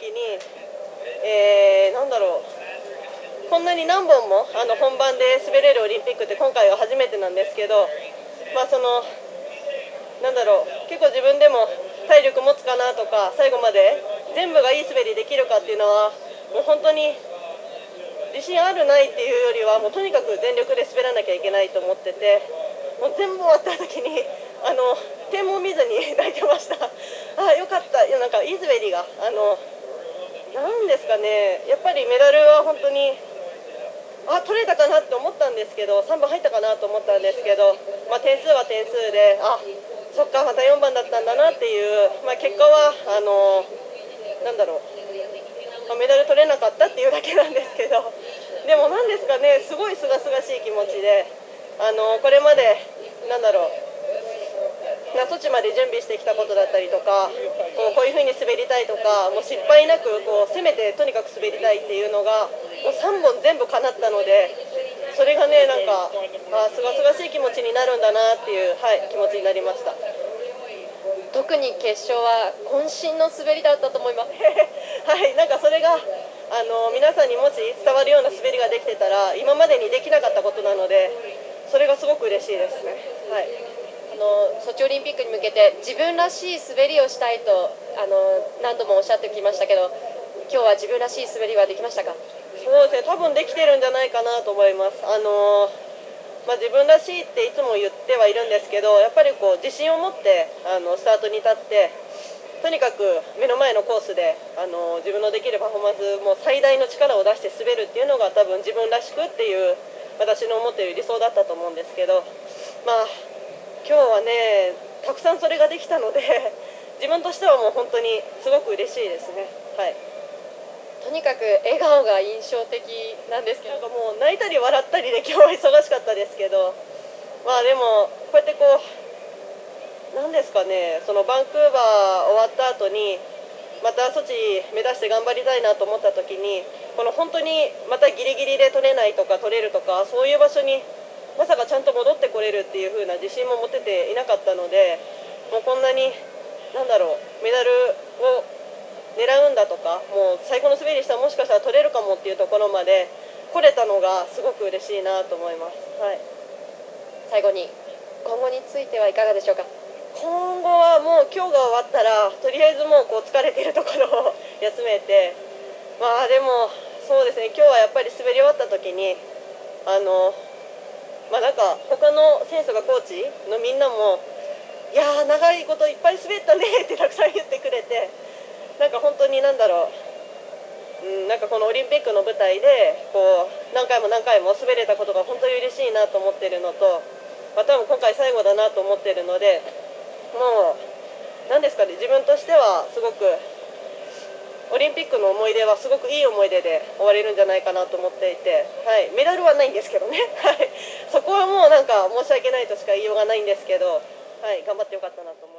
時に、なんだろう、こんなに何本も本番で滑れるオリンピックって今回は初めてなんですけど、なんだろう、結構自分でも体力持つかなとか、最後まで全部がいい滑りできるかっていうのは、もう本当に自信あるないっていうよりは、もうとにかく全力で滑らなきゃいけないと思ってて、もう全部終わった時に点も見ずに泣いてました。あ、よかった。いや、なんかいい滑りがなんですかね、やっぱりメダルは本当に取れたかなって思ったんですけど、3番入ったかなと思ったんですけど、点数は点数で、そっか、また4番だったんだなっていう、結果はなんだろう、メダル取れなかったっていうだけなんですけど、でもなんですかね、すごいすがすがしい気持ちで、これまでなんだろう、ソチまで準備してきたことだったりとか、こういう風に滑りたいとか、もう失敗なく攻めてとにかく滑りたいっていうのがもう3本全部叶ったので、それがね、なんかすがすがしい気持ちになるんだなっていう、気持ちになりました。 特に決勝は渾身の滑りだったと思います。 はい、なんかそれが皆さんにもし伝わるような滑りができてたら、今までにできなかったことなので、それがすごく嬉しいですね。はい、 ソチオリンピックに向けて自分らしい滑りをしたいと何度もおっしゃってきましたけど、今日は自分らしい滑りはできましたか？ そうですね、多分できてるんじゃないかなと思います。自分らしいっていつも言ってはいるんですけど、やっぱり自信を持ってスタートに立って、とにかく目の前のコースで自分のできるパフォーマンスも最大の力を出して滑るっていうのが多分自分らしくっていう私の思っている理想だったと思うんですけど、今日はね、たくさんそれができたので自分としてはもう本当にすごく嬉しいですね。はい、 とにかく笑顔が印象的なんですけど、 なんかもう泣いたり笑ったりで今日は忙しかったですけど、でもこうやってなんですかね、そのバンクーバー終わった後にまたソチ目指して頑張りたいなと思った時に、この本当にまたギリギリで取れないとか取れるとか、そういう場所にまさかちゃんと戻ってこれるっていう風な自信も持てていなかったので、もうこんなになんだろう、メダルを狙うんだとか、もう最後の滑りしたらもしかしたら取れるかもっていうところまで来れたのがすごく嬉しいなと思います。はい、 最後に今後についてはいかがでしょうか？ 今後はもう今日が終わったらとりあえずもう疲れてるところを休めて、でもそうですね、今日はやっぱり滑り終わった時になんか他の選手がコーチのみんなも「いやー、長いこといっぱい滑ったね」ってたくさん言ってくれて、なんか本当になんだろう、なんかこのオリンピックの舞台で何回も何回も滑れたことが本当に嬉しいなと思ってるのと、多分今回最後だなと思ってるので、もう何ですかね、自分としてはすごくオリンピックの思い出はすごくいい思い出で終われるんじゃないかなと思っていて、メダルはないんですけどねそこはもうなんか申し訳ないとしか言いようがないんですけど、頑張ってよかったなと思います。